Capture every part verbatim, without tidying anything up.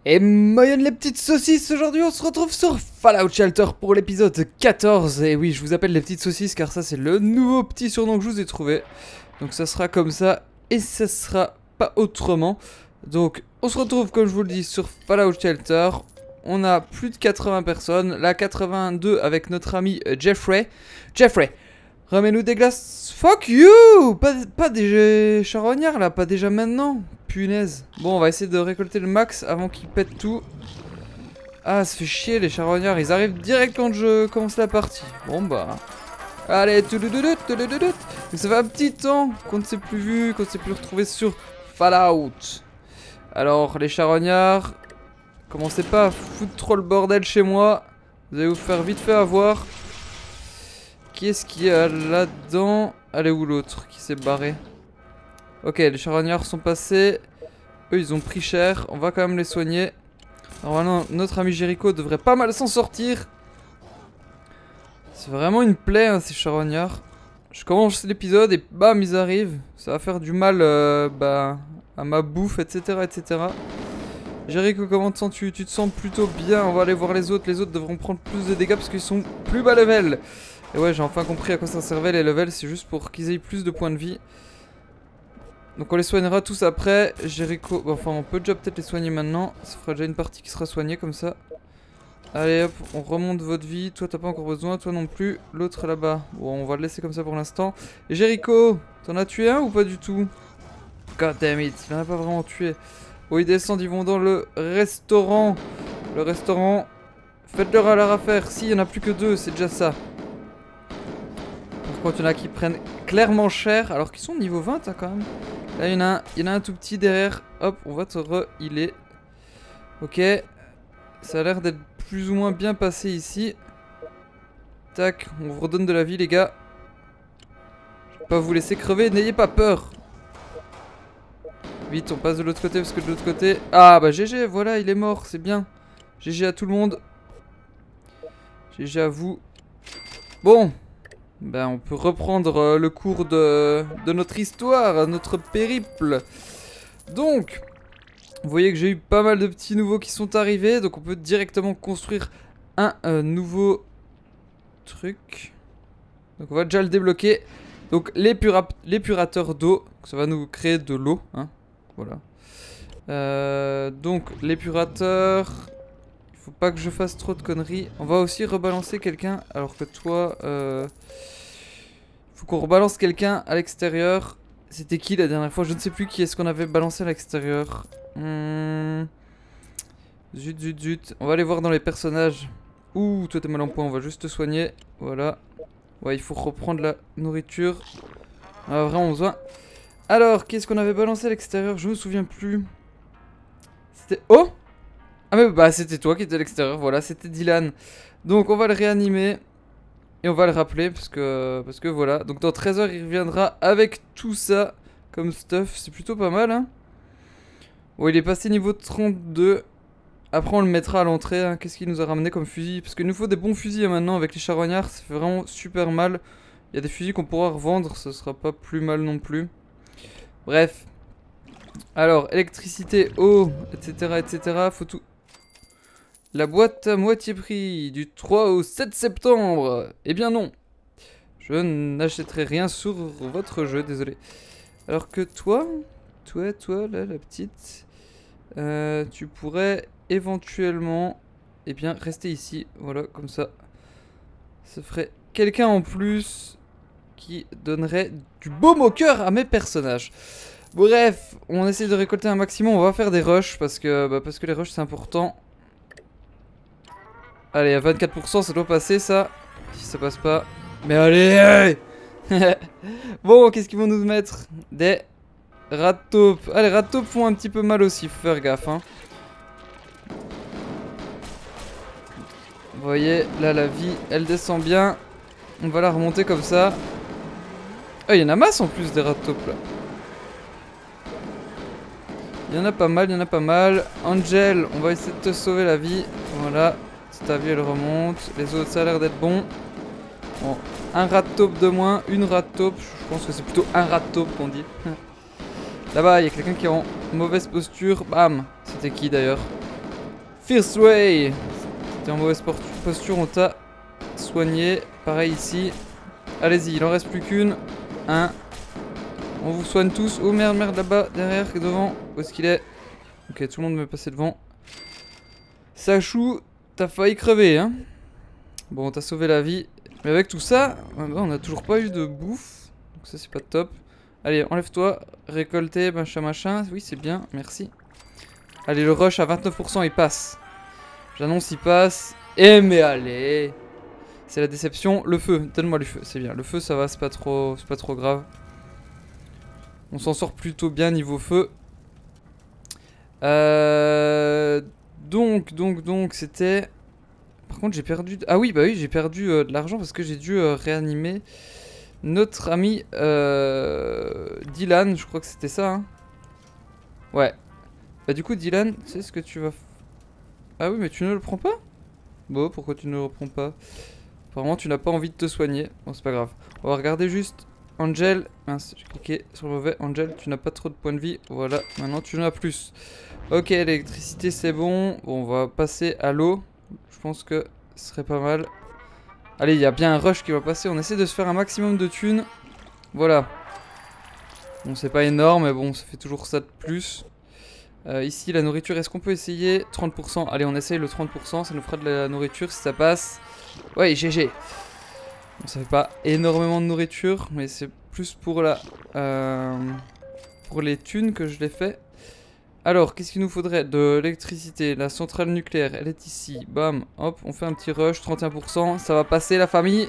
Et moyenne les petites saucisses, aujourd'hui on se retrouve sur Fallout Shelter pour l'épisode quatorze. Et oui, je vous appelle les petites saucisses car ça c'est le nouveau petit surnom que je vous ai trouvé. Donc ça sera comme ça et ça sera pas autrement. Donc on se retrouve comme je vous le dis sur Fallout Shelter. On a plus de quatre-vingts personnes, là quatre-vingt-deux avec notre ami Jeffrey. Jeffrey, remets-nous des glaces. Fuck you. Pas, pas des charognards là, pas déjà maintenant. Punaise. Bon, on va essayer de récolter le max avant qu'ils pètent tout. Ah, ça fait chier les charognards. Ils arrivent direct quand je commence la partie. Bon bah... Allez, toulouloulout, toulouloulout. Ça fait un petit temps qu'on ne s'est plus vu, qu'on ne s'est plus retrouvé sur Fallout. Alors, les charognards... Commencez pas à foutre trop le bordel chez moi. Vous allez vous faire vite fait avoir. Qui est-ce qu'il y a là-dedans? Allez, où l'autre qui s'est barré? Ok, les charognards sont passés. Eux, ils ont pris cher. On va quand même les soigner. Normalement, notre ami Jericho devrait pas mal s'en sortir. C'est vraiment une plaie, hein, ces charognards. Je commence l'épisode et bam, ils arrivent. Ça va faire du mal euh, bah, à ma bouffe, et cetera, et cetera. Jericho, comment te sens-tu? Tu te sens plutôt bien. On va aller voir les autres. Les autres devront prendre plus de dégâts parce qu'ils sont plus bas level. Et ouais, j'ai enfin compris à quoi ça servait les levels. C'est juste pour qu'ils aient plus de points de vie. Donc on les soignera tous après. Jericho, enfin on peut déjà peut-être les soigner maintenant. Ça fera déjà une partie qui sera soignée comme ça. Allez hop, on remonte votre vie. Toi t'as pas encore besoin, toi non plus. L'autre là-bas, bon on va le laisser comme ça pour l'instant. Et Jericho, t'en as tué un ou pas du tout? God damn it, il en a pas vraiment tué. Bon ils descendent, ils vont dans le restaurant. Le restaurant, faites-leur à leur affaire. Si, il y en a plus que deux, c'est déjà ça. Par contre il y en a qui prennent clairement cher alors qu'ils sont niveau vingt hein, quand même. Là, il y en a un, il y en a un tout petit derrière. Hop, on va te re-healer. Ok. Ça a l'air d'être plus ou moins bien passé ici. Tac, on vous redonne de la vie, les gars. Je vais pas vous laisser crever, n'ayez pas peur. Vite, on passe de l'autre côté parce que de l'autre côté... Ah, bah G G, voilà, il est mort, c'est bien. G G à tout le monde. G G à vous. Bon. Ben, on peut reprendre euh, le cours de, de notre histoire, notre périple. Donc, vous voyez que j'ai eu pas mal de petits nouveaux qui sont arrivés. Donc, on peut directement construire un euh, nouveau truc. Donc, on va déjà le débloquer. Donc, l'épurateur d'eau. Ça va nous créer de l'eau. Hein, voilà. Euh, donc, l'épurateur... Faut pas que je fasse trop de conneries. On va aussi rebalancer quelqu'un. Alors que toi... Euh... Faut qu'on rebalance quelqu'un à l'extérieur. C'était qui la dernière fois? Je ne sais plus qui est-ce qu'on avait balancé à l'extérieur. Hmm... Zut, zut, zut. On va aller voir dans les personnages. Ouh, toi t'es mal en point. On va juste te soigner. Voilà. Ouais, il faut reprendre la nourriture. On a vraiment besoin. Alors, qu'est-ce qu'on avait balancé à l'extérieur? Je me souviens plus. C'était... Oh! Ah mais bah c'était toi qui étais à l'extérieur, voilà, c'était Dylan. Donc on va le réanimer. Et on va le rappeler parce que, parce que voilà. Donc dans treize heures il reviendra avec tout ça comme stuff. C'est plutôt pas mal hein. Bon il est passé niveau trente-deux. Après on le mettra à l'entrée hein. Qu'est-ce qu'il nous a ramené comme fusil? Parce qu'il nous faut des bons fusils hein, maintenant avec les charognards. Ça fait vraiment super mal. Il y a des fusils qu'on pourra revendre. Ça sera pas plus mal non plus. Bref. Alors électricité, eau, etc, etc. Faut tout... La boîte à moitié prix du trois au sept septembre. Eh bien non. Je n'achèterai rien sur votre jeu, désolé. Alors que toi, toi, toi, là, la petite, euh, tu pourrais éventuellement, eh bien, rester ici. Voilà, comme ça. Ça ferait quelqu'un en plus qui donnerait du baume au cœur à mes personnages. Bref, on essaie de récolter un maximum. On va faire des rushs parce que, bah, parce que les rushs c'est important. Allez, à vingt-quatre pour cent, ça doit passer, ça. Si ça passe pas... Mais allez, allez. Bon, qu'est-ce qu'ils vont nous mettre? Des rats de taupe. Ah, les rats de taupe font un petit peu mal aussi, faut faire gaffe, hein. Vous voyez, là, la vie, elle descend bien. On va la remonter comme ça. Ah, il y en a masse, en plus, des rats de taupe, là. Il y en a pas mal, il y en a pas mal. Angel, on va essayer de te sauver la vie. Voilà. Ta vie elle remonte, les autres ça a l'air d'être bon. Bon, un rat de taupe de moins, une rat de taupe, je pense que c'est plutôt un rat de taupe qu'on dit. Là-bas, il y a quelqu'un qui est en mauvaise posture, bam. C'était qui d'ailleurs? First way. T'es en mauvaise posture, on t'a soigné. Pareil ici. Allez-y, il en reste plus qu'une. Un. On vous soigne tous. Oh merde, merde, là-bas, derrière, devant. Où est-ce qu'il est? Ok, tout le monde me passait devant. Sachou, t'as failli crever, hein. Bon, t'as sauvé la vie. Mais avec tout ça, on n'a toujours pas eu de bouffe. Donc ça, c'est pas top. Allez, enlève-toi. Récolter, machin, machin. Oui, c'est bien, merci. Allez, le rush à vingt-neuf pour cent, il passe. J'annonce, il passe. Eh, mais allez. C'est la déception. Le feu, donne-moi le feu, c'est bien. Le feu, ça va, c'est pas trop, c'est pas trop grave. On s'en sort plutôt bien niveau feu. Euh... Donc, donc, donc, c'était... Par contre, j'ai perdu... Ah oui, bah oui, j'ai perdu euh, de l'argent parce que j'ai dû euh, réanimer notre ami euh, Dylan. Je crois que c'était ça, hein. Ouais. Bah du coup, Dylan, tu sais ce que tu vas... Ah oui, mais tu ne le prends pas? Bon, pourquoi tu ne le reprends pas? Apparemment, tu n'as pas envie de te soigner. Bon, c'est pas grave. On va regarder juste... Angel, mince, j'ai cliqué sur le mauvais. Angel, tu n'as pas trop de points de vie. Voilà, maintenant tu en as plus. Ok, l'électricité c'est bon. Bon, on va passer à l'eau. Je pense que ce serait pas mal. Allez, il y a bien un rush qui va passer. On essaie de se faire un maximum de thunes. Voilà. Bon, c'est pas énorme, mais bon, ça fait toujours ça de plus. Euh, ici, la nourriture, est-ce qu'on peut essayer trente pour cent? Allez, on essaye le trente pour cent. Ça nous fera de la nourriture si ça passe. Ouais, G G. Bon, ça fait pas énormément de nourriture, mais c'est plus pour la euh, pour les thunes que je l'ai fait. Alors, qu'est-ce qu'il nous faudrait? De l'électricité, la centrale nucléaire, elle est ici. Bam, hop, on fait un petit rush, trente et un pour cent, ça va passer la famille.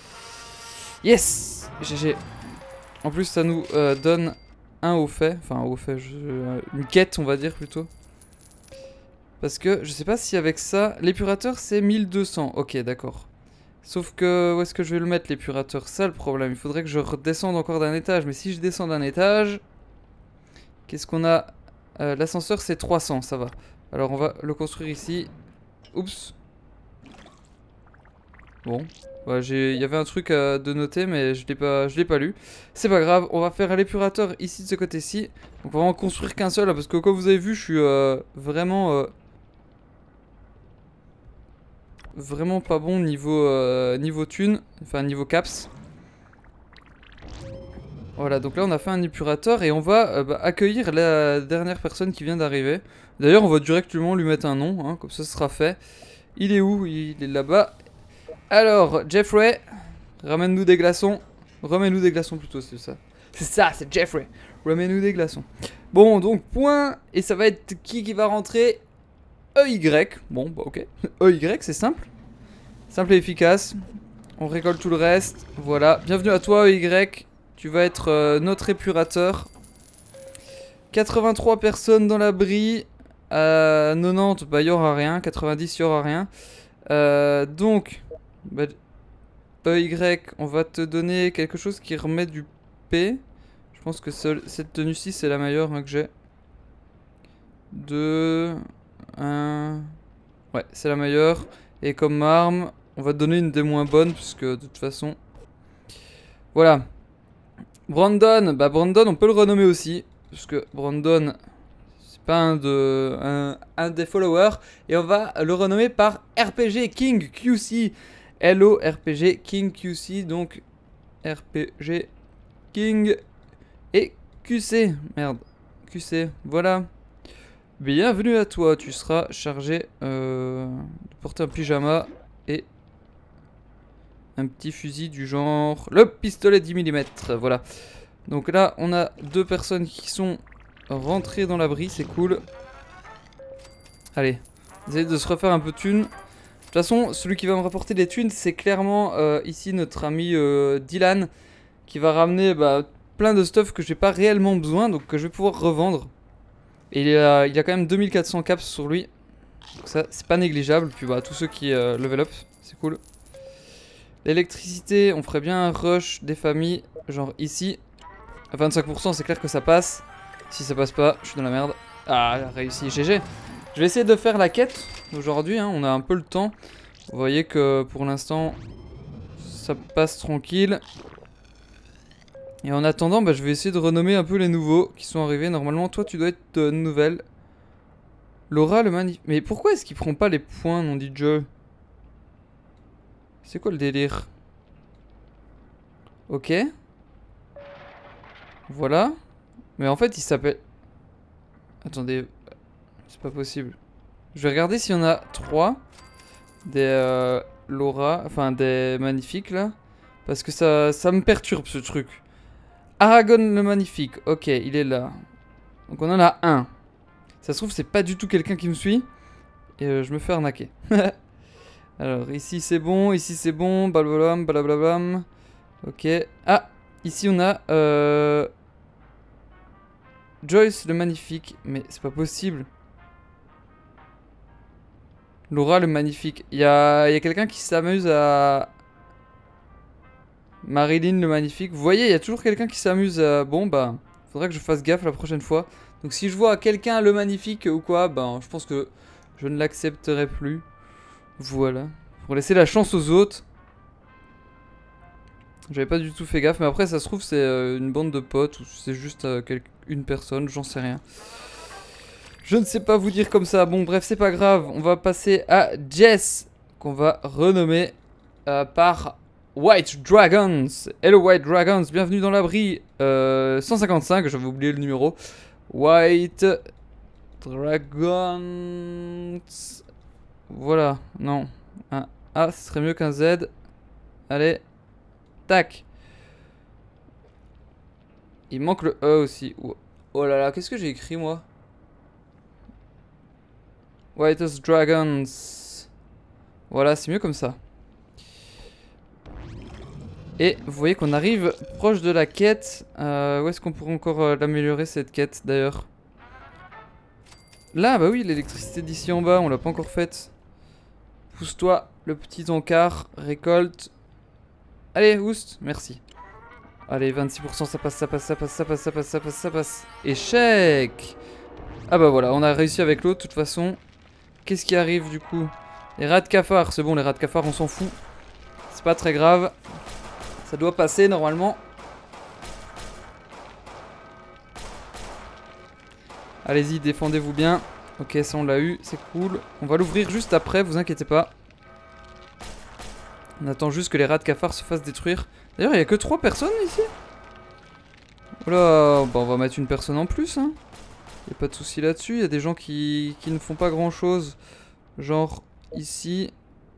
Yes, G G. En plus, ça nous euh, donne un haut fait, enfin un haut fait, je, euh, une quête, on va dire plutôt. Parce que je sais pas si avec ça, l'épurateur c'est mille deux cents. Ok, d'accord. Sauf que, où est-ce que je vais le mettre l'épurateur? Ça le problème, il faudrait que je redescende encore d'un étage. Mais si je descends d'un étage, qu'est-ce qu'on a? euh, L'ascenseur c'est trois cents, ça va. Alors on va le construire ici. Oups. Bon, ouais, il y avait un truc à, de noter mais je l'ai pas, je l'ai pas lu. C'est pas grave, on va faire l'épurateur ici de ce côté-ci. Donc on va en construire qu'un seul, là, parce que comme vous avez vu, je suis euh, vraiment... Euh, Vraiment pas bon niveau, euh, niveau thune, enfin niveau caps. Voilà, donc là on a fait un épurateur et on va euh, bah, accueillir la dernière personne qui vient d'arriver. D'ailleurs on va directement lui mettre un nom, hein, comme ça ce sera fait. Il est où? Il est là-bas. Alors, Jeffrey, ramène-nous des glaçons. Remets-nous des glaçons plutôt, c'est ça. C'est ça, c'est Jeffrey. Remets-nous des glaçons. Bon, donc point, et ça va être qui qui va rentrer? E Y, bon bah ok. E Y, c'est simple. Simple et efficace. On récolte tout le reste. Voilà, bienvenue à toi E Y. Tu vas être euh, notre épurateur. quatre-vingt-trois personnes dans l'abri. À quatre-vingt-dix, bah il n'y aura rien. quatre-vingt-dix, il n'y aura rien. Euh, donc, bah, E Y, on va te donner quelque chose qui remet du P. Je pense que seul, cette tenue-ci, c'est la meilleure hein, que j'ai. deux... un... Ouais, c'est la meilleure. Et comme arme, on va te donner une des moins bonnes, puisque de toute façon... Voilà. Brandon, bah Brandon, on peut le renommer aussi. Parce que Brandon, c'est pas un, de, un, un des followers. Et on va le renommer par R P G King Q C. Hello R P G King Q C. Donc R P G King et Q C. Merde. Q C, voilà. Bienvenue à toi, tu seras chargé euh, de porter un pyjama et un petit fusil du genre le pistolet dix millimètres, voilà. Donc là, on a deux personnes qui sont rentrées dans l'abri, c'est cool. Allez, essayez de se refaire un peu de thunes. De toute façon, celui qui va me rapporter des thunes, c'est clairement euh, ici notre ami euh, Dylan, qui va ramener bah, plein de stuff que j'ai pas réellement besoin, donc que je vais pouvoir revendre. Et il a, il a quand même deux mille quatre cents caps sur lui. Donc ça, c'est pas négligeable. Puis bah, tous ceux qui euh, level up, c'est cool. L'électricité, on ferait bien un rush des familles, genre ici. À vingt-cinq pour cent, c'est clair que ça passe. Si ça passe pas, je suis dans la merde. Ah, réussi, G G. Je vais essayer de faire la quête aujourd'hui, hein, on a un peu le temps. Vous voyez que pour l'instant, ça passe tranquille. Et en attendant, bah, je vais essayer de renommer un peu les nouveaux qui sont arrivés. Normalement, toi, tu dois être euh, nouvelle. Laura le magnifique. Mais pourquoi est-ce qu'il prend pas les points, non dit Joe? C'est quoi le délire? Ok. Voilà. Mais en fait, il s'appelle... Attendez. C'est pas possible. Je vais regarder s'il y en a trois. Des euh, Laura. Enfin, des magnifiques, là. Parce que ça, ça me perturbe, ce truc. Aragon le magnifique. Ok, il est là. Donc on en a un. Ça se trouve, c'est pas du tout quelqu'un qui me suit. Et euh, je me fais arnaquer. Alors, ici c'est bon, ici c'est bon. Blablablam, blablablam. Ok. Ah, ici on a... Euh... Joyce le magnifique. Mais c'est pas possible. Laura le magnifique. Il y a, y a quelqu'un qui s'amuse à... Marilyn le magnifique. Vous voyez, il y a toujours quelqu'un qui s'amuse à... Bon, bah... Faudrait que je fasse gaffe la prochaine fois. Donc si je vois quelqu'un le magnifique ou quoi, ben je pense que je ne l'accepterai plus. Voilà. Pour laisser la chance aux autres. J'avais pas du tout fait gaffe, mais après ça se trouve c'est euh, une bande de potes ou c'est juste euh, une personne, j'en sais rien. Je ne sais pas vous dire comme ça. Bon bref, c'est pas grave. On va passer à Jess, qu'on va renommer euh, par White Dragons. Hello White Dragons, bienvenue dans l'abri euh, cent cinquante-cinq, j'avais oublié le numéro. White Dragons. Voilà, non. Un A, ce serait mieux qu'un Z. Allez. Tac. Il manque le E aussi. Oh là là, qu'est-ce que j'ai écrit moi? White Dragons. Voilà, c'est mieux comme ça. Et vous voyez qu'on arrive proche de la quête. Euh, où est-ce qu'on pourrait encore euh, l'améliorer cette quête d'ailleurs? Là, bah oui, l'électricité d'ici en bas, on l'a pas encore faite. Pousse-toi, le petit encart, récolte. Allez, oust, merci. Allez, vingt-six pour cent, ça passe, ça passe, ça passe, ça passe, ça passe, ça passe, ça passe. Échec! Ah bah voilà, on a réussi avec l'autre, de toute façon. Qu'est-ce qui arrive du coup? Les rats de cafard, c'est bon, les rats de cafard, on s'en fout. C'est pas très grave. Ça doit passer normalement. Allez-y, défendez-vous bien. Ok, ça on l'a eu, c'est cool. On va l'ouvrir juste après, vous inquiétez pas. On attend juste que les rats de cafard se fassent détruire. D'ailleurs, il n'y a que trois personnes ici. Oula, bah on va mettre une personne en plus. Hein. Il n'y a pas de souci là-dessus. Il y a des gens qui, qui ne font pas grand-chose. Genre ici.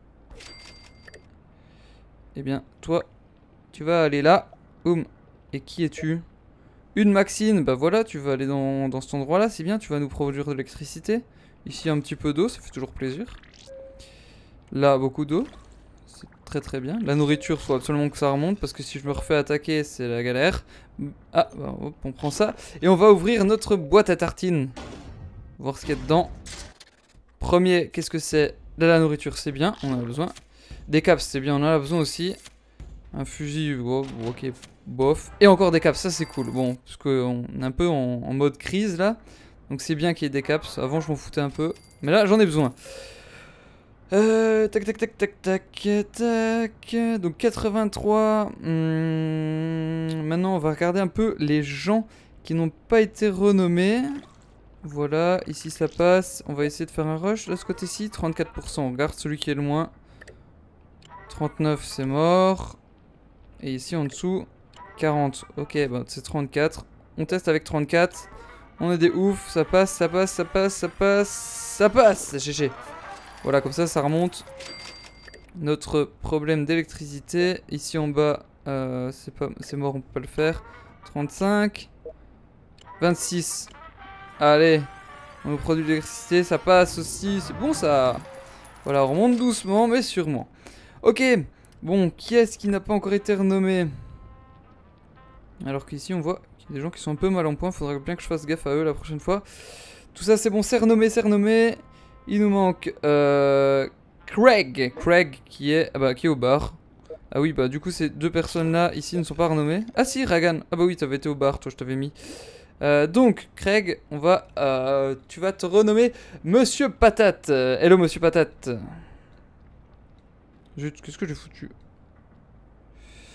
Eh bien, toi, tu vas aller là. Boum. Et qui es-tu? Une Maxine. Bah voilà, tu vas aller dans, dans cet endroit-là. C'est bien, tu vas nous produire de l'électricité. Ici, un petit peu d'eau, ça fait toujours plaisir. Là, beaucoup d'eau. C'est très très bien. La nourriture, faut absolument que ça remonte. Parce que si je me refais attaquer, c'est la galère. Ah, bah, hop, on prend ça. Et on va ouvrir notre boîte à tartines. Voir ce qu'il y a dedans. Premier, qu'est-ce que c'est? De la nourriture, c'est bien, on en a besoin. Des caps, c'est bien, on en a besoin aussi. Un fusil, oh, ok, bof. Et encore des caps, ça c'est cool. Bon, parce qu'on est un peu en, en mode crise là. Donc c'est bien qu'il y ait des caps. Avant, je m'en foutais un peu. Mais là, j'en ai besoin. Euh, tac, tac, tac, tac, tac, tac. Donc quatre-vingt-trois. Hum, maintenant, on va regarder un peu les gens qui n'ont pas été renommés. Voilà, ici ça passe. On va essayer de faire un rush de ce côté-ci. trente-quatre pour cent. On garde celui qui est le moins. trente-neuf, c'est mort. Et ici en dessous, quarante. Ok, bah c'est trente-quatre. On teste avec trente-quatre. On est des oufs. Ça passe, ça passe, ça passe, ça passe. Ça passe. G G. Voilà, comme ça, ça remonte. Notre problème d'électricité. Ici en bas, euh, c'est pas, c'est mort, on peut pas le faire. trente-cinq. vingt-six. Allez. On nous produit de l'électricité, ça passe aussi. C'est bon ça. Voilà, on remonte doucement, mais sûrement. Ok. Bon, qui est-ce qui n'a pas encore été renommé? Alors qu'ici, on voit qu'il y a des gens qui sont un peu mal en point. Faudra bien que je fasse gaffe à eux la prochaine fois. Tout ça, c'est bon, c'est renommé, c'est renommé. Il nous manque euh, Craig. Craig qui est, ah bah, qui est au bar. Ah oui, bah du coup, ces deux personnes-là, ici, ne sont pas renommées. Ah si, Ragan. Ah bah oui, t'avais été au bar, toi, je t'avais mis. Euh, donc, Craig, on va, euh, tu vas te renommer Monsieur Patate. Euh, hello, Monsieur Patate. Zut, qu'est-ce que j'ai foutu?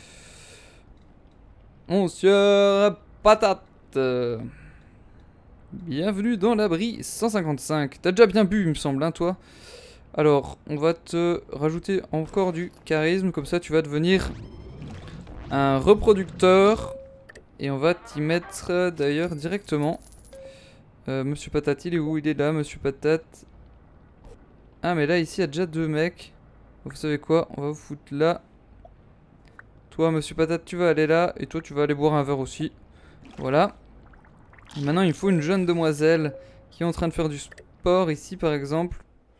Monsieur Patate. Bienvenue dans l'abri cent cinquante-cinq. T'as déjà bien bu, il me semble, hein, toi. Alors, on va te rajouter encore du charisme. Comme ça, tu vas devenir un reproducteur. Et on va t'y mettre, d'ailleurs, directement. Euh, Monsieur Patate, il est où? Il est là, Monsieur Patate. Ah, mais là, ici, il y a déjà deux mecs. Vous savez quoi? On va vous foutre là. Toi, Monsieur Patate, tu vas aller là. Et toi, tu vas aller boire un verre aussi. Voilà. Maintenant, il faut une jeune demoiselle qui est en train de faire du sport ici, par exemple.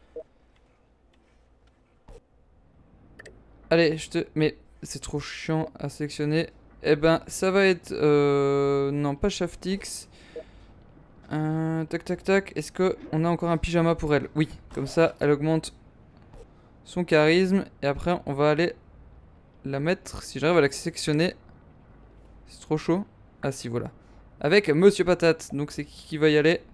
Allez, je te... Mais c'est trop chiant à sélectionner. Eh ben, ça va être... Euh... Non, pas Shaftix. Euh... Tac, tac, tac. Est-ce qu'on a encore un pyjama pour elle? Oui, comme ça, elle augmente son charisme. Et après, on va aller la mettre... Si j'arrive à la sélectionner... C'est trop chaud. Ah si, voilà. Avec Monsieur Patate. Donc c'est qui qui va y aller?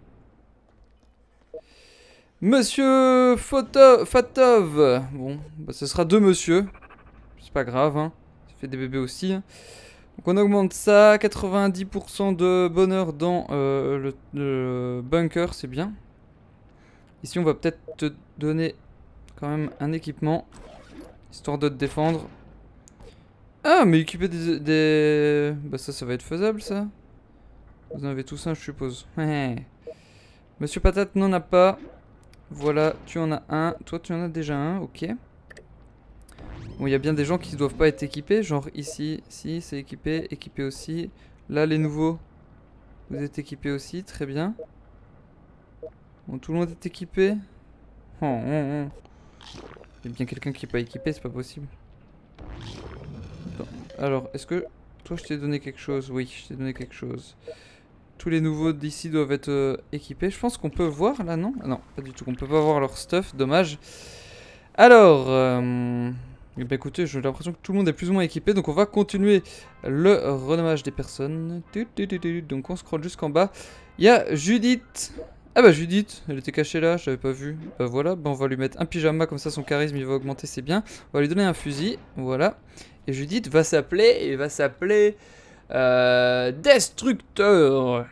Monsieur Photo Fatov. Bon, bah, ce sera deux monsieur. C'est pas grave, hein. Ça fait des bébés aussi. Hein. Donc on augmente ça. quatre-vingt-dix pour cent de bonheur dans euh, le, le bunker, c'est bien. Ici on va peut-être te donner quand même un équipement. Histoire de te défendre. Ah, mais équiper des, des... Bah ça, ça va être faisable, ça. Vous en avez tous un, je suppose. Monsieur Patate n'en a pas. Voilà, tu en as un. Toi, tu en as déjà un, ok. Bon, il y a bien des gens qui ne doivent pas être équipés. Genre ici, si, c'est équipé. Équipé aussi. Là, les nouveaux. Vous êtes équipés aussi, très bien. Bon, tout le monde est équipé. Oh, oh, oh. Il y a bien quelqu'un qui n'est pas équipé, c'est pas possible. Bon. Alors, est-ce que... Toi, je t'ai donné quelque chose? Oui, je t'ai donné quelque chose. Tous les nouveaux d'ici doivent être euh, équipés. Je pense qu'on peut voir là, non? Non, pas du tout. On peut pas voir leur stuff, dommage. Alors, euh, eh ben, écoutez, j'ai l'impression que tout le monde est plus ou moins équipé. Donc on va continuer le renommage des personnes. Donc on scrolle jusqu'en bas. Il y a Judith. Ah bah Judith, elle était cachée là, je l'avais pas vu. Bah voilà, bah, on va lui mettre un pyjama, comme ça son charisme il va augmenter, c'est bien. On va lui donner un fusil, voilà. Et Judith va s'appeler, et va s'appeler... Euh, Destructeur.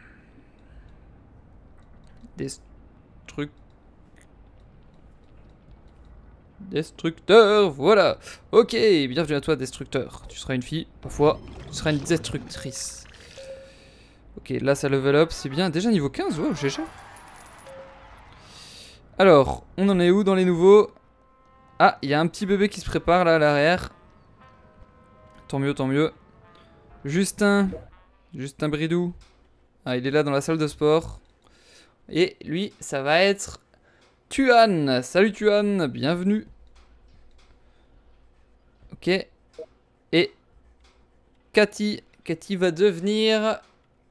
Destruc... Destructeur, voilà. Ok, bienvenue à toi, Destructeur. Tu seras une fille, parfois, tu seras une destructrice. Ok, là ça level up, c'est bien. Déjà niveau quinze, wow, G G. Alors, on en est où dans les nouveaux? Ah, il y a un petit bébé qui se prépare là à l'arrière. Tant mieux, tant mieux. Justin, Justin Bridou. Ah, il est là dans la salle de sport. Et lui, ça va être Tuan. Salut Tuan, bienvenue. Ok. Et Cathy, Cathy va devenir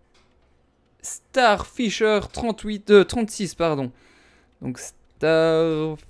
Starfisher trente-huit, euh, trente-six, pardon. Donc Starfisher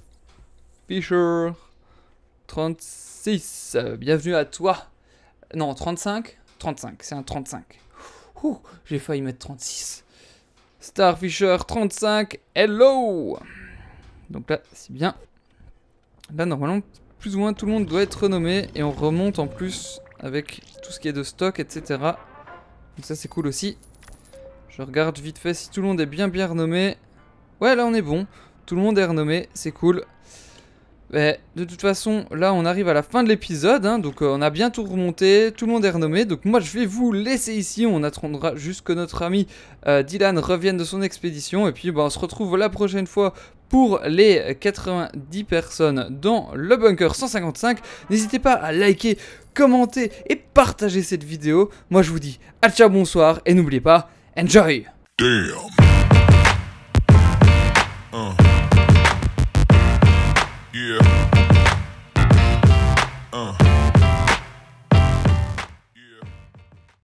trente-six, euh, bienvenue à toi. Non, trente-cinq. trente-cinq, c'est un trente-cinq. Ouh, j'ai failli mettre trente-six. Starfisher trente-cinq, hello. Donc là, c'est bien. Là, normalement, plus ou moins tout le monde doit être renommé. Et on remonte en plus avec tout ce qui est de stock, et cetera. Donc ça, c'est cool aussi. Je regarde vite fait si tout le monde est bien bien renommé. Ouais, là, on est bon. Tout le monde est renommé, c'est cool. Mais de toute façon, là on arrive à la fin de l'épisode, hein, donc euh, on a bien tout remonté, tout le monde est renommé, donc moi je vais vous laisser ici, on attendra juste que notre ami euh, Dylan revienne de son expédition, et puis bah, on se retrouve la prochaine fois pour les quatre-vingt-dix personnes dans le bunker cent cinquante-cinq. N'hésitez pas à liker, commenter et partager cette vidéo. Moi je vous dis à ciao, bonsoir, et n'oubliez pas, enjoy! Damn.